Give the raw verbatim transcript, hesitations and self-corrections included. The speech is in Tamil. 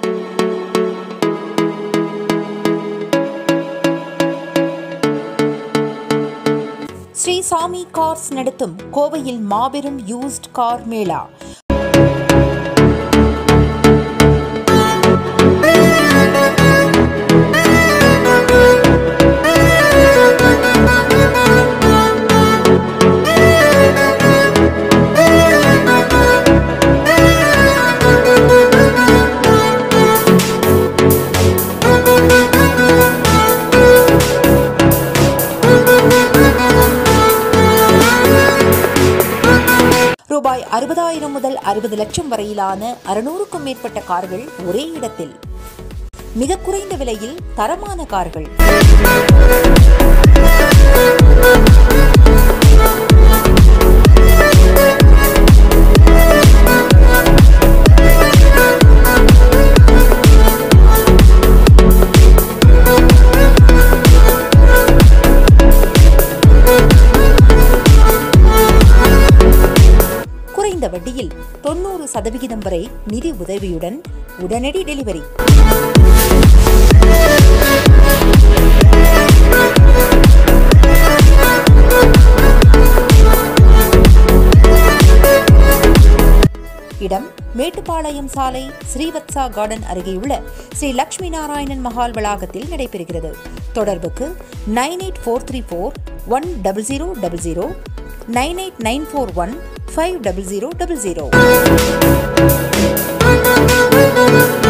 ஸ்ரீ சாமி கார்ஸ் நடத்தும் கோவையில் மாபெரும் யூஸ்ட் கார் மேளா. ரூபாய் அறுபதாயிரம் முதல் அறுபது லட்சம் வரையிலான அறுநூறுக்கும் மேற்பட்ட கார்கள் ஒரே இடத்தில். மிக குறைந்த விலையில் தரமான கார்கள். குறைந்த வட்டியில் தொண்ணூறு சதவிகிதம் வரை நிதி உதவியுடன் உடனடி டெலிவரி. இடம் மேட்டுப்பாளையம் சாலை ஸ்ரீவத்சா கார்டன் அருகேயுள்ள ஸ்ரீ லட்சுமி நாராயணன் மஹால் வளாகத்தில் நடைபெறுகிறது. தொடர்புக்கு nine eight four three four one double zero double zero nine eight nine four one five double zero double zero.